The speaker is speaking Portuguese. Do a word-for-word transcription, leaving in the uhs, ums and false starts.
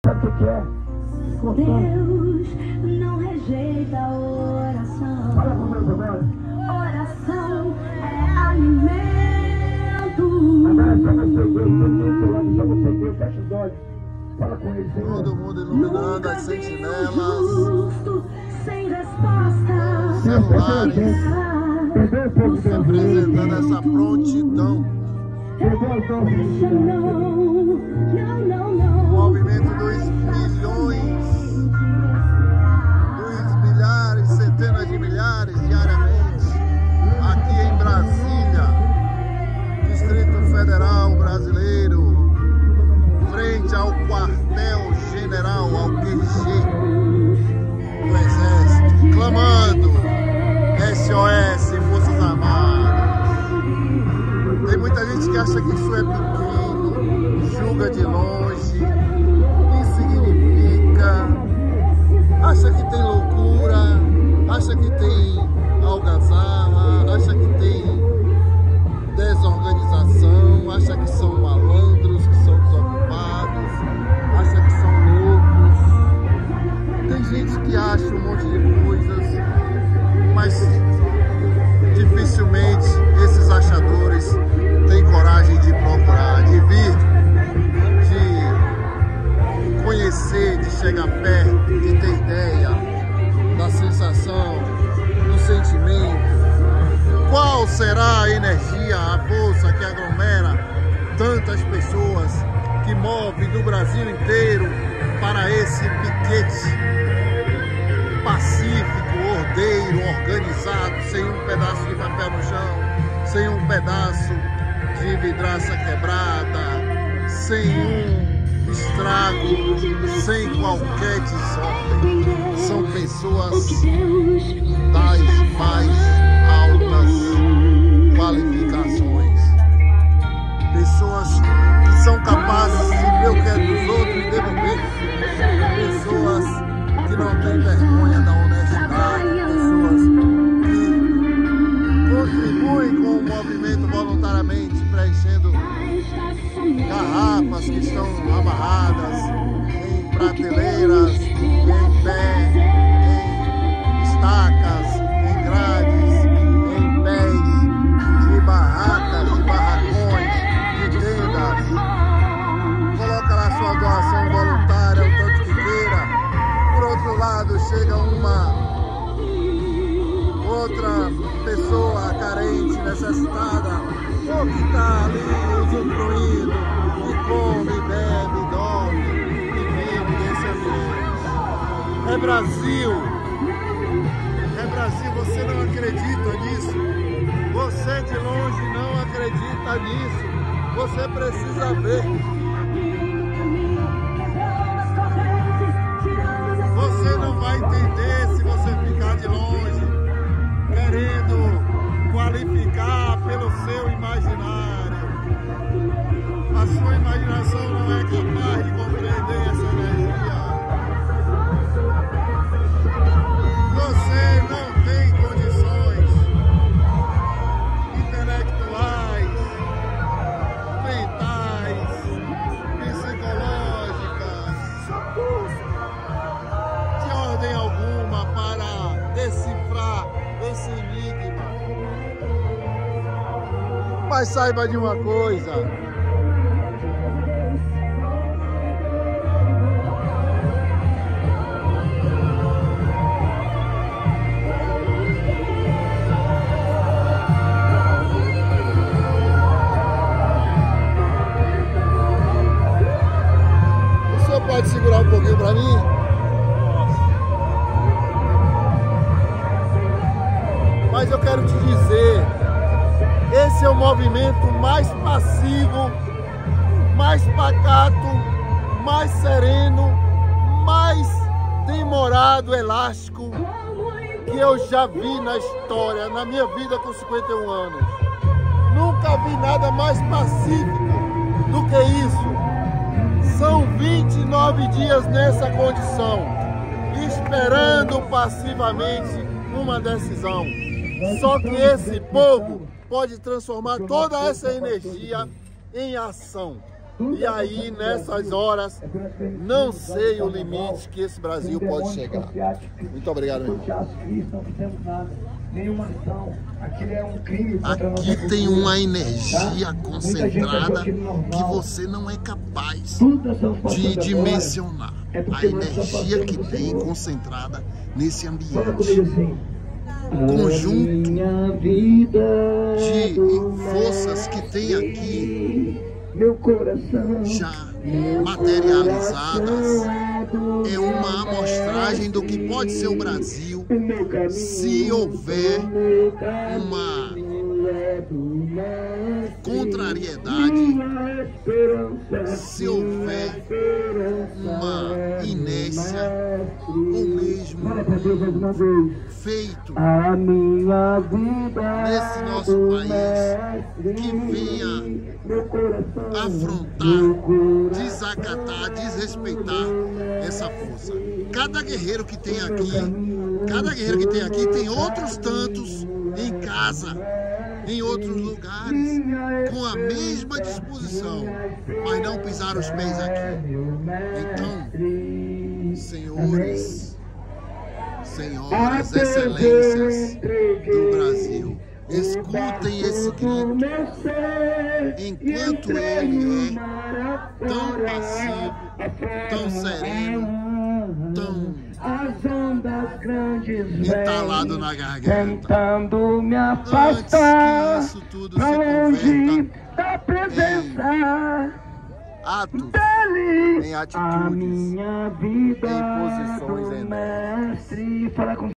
Sabe o que é? Deus não rejeita a oração. Fala comigo agora. Oração é alimento. Agora só você, Deus, Deus, Deus, só você, Deus, fecha os olhos. Fala com ele, Senhor. Todo mundo iluminando as sentinelas. Justo, sem resposta. Celulares. Apresentando essa prontidão. Fecha não, não, não, não. Movimento dos milhões, dos milhares, centenas de milhares diariamente, aqui em Brasília, Distrito Federal brasileiro, frente ao quartel-general, ao Q G do Exército, clamando S O S, Forças Armadas. Tem muita gente que acha que isso é pequeno, julga de longe, insignifica, acha que tem loucura, acha que tem algazarra, acha que tem desorganização, acha que são malandros, que são desocupados, acha que são loucos. Tem gente que acha um monte de coisas, mas dificilmente esses achadores têm coragem de procurar, de vir, de conhecer, de chegar perto, de ter ideia da sensação, do sentimento. Qual será a energia, a força que aglomera tantas pessoas, que move do Brasil inteiro para esse piquete pacífico, ordeiro, organizado, sem um pedaço de papel no chão, sem um pedaço de vidraça quebrada, sem um estrago, sem qualquer desordem. São pessoas das mais altas qualificações, pessoas que são capazes de ver o que é dos outros e devolver, pessoas que não têm vergonha da honestidade, pessoas que contribuem com o movimento voluntariamente, preenchendo garrafas que estão amarradas em prateleiras, em pé, em estacas, em grades, em pés de barracas, de barracões, de tendas. Coloca lá sua doação voluntária, o tanto que queira. Por outro lado, chega uma outra pessoa carente, necessitada, ou que está ali usufruindo, e come, bebe, dorme, e vive nesse ambiente. É Brasil, é Brasil, você não acredita nisso, você de longe não acredita nisso, você precisa ver. Você não vai entender se você ficar de longe, querendo qualificar pelo seu imaginário. A sua imaginação não é capaz de compreender essa energia. Você não tem condições intelectuais, mentais, psicológicas, de ordem alguma para decifrar esse enigma. Mas saiba de uma coisa: o senhor pode segurar um pouquinho para mim? Mas eu quero te dizer, esse é o movimento mais passivo, mais pacato, mais sereno, mais demorado, elástico que eu já vi na história, na minha vida com cinquenta e um anos. Nunca vi nada mais pacífico do que isso. São vinte e nove dias nessa condição, esperando passivamente uma decisão. Só que esse povo pode transformar toda essa energia em ação. E aí, nessas horas, não sei o limite que esse Brasil pode chegar. Muito obrigado, meu irmão. Aqui tem uma energia concentrada que você não é capaz de dimensionar. A energia que tem concentrada nesse ambiente. O conjunto de forças que tem aqui já materializadas é uma amostragem do que pode ser o Brasil se houver uma contrariedade, se houver uma inércia ou mesmo feito nesse nosso país que venha afrontar, desacatar, desrespeitar essa força. Cada guerreiro que tem aqui, cada guerreiro que tem aqui tem outros tantos em casa, em outros lugares, com a mesma disposição, mas não pisaram os pés aqui. Então, senhores, senhoras, excelências do Brasil, escutem esse grito, enquanto ele é tão passivo, tão sereno, tão entalado na garganta. Antes que isso tudo se converta em atos, em atitudes, em posições enormes.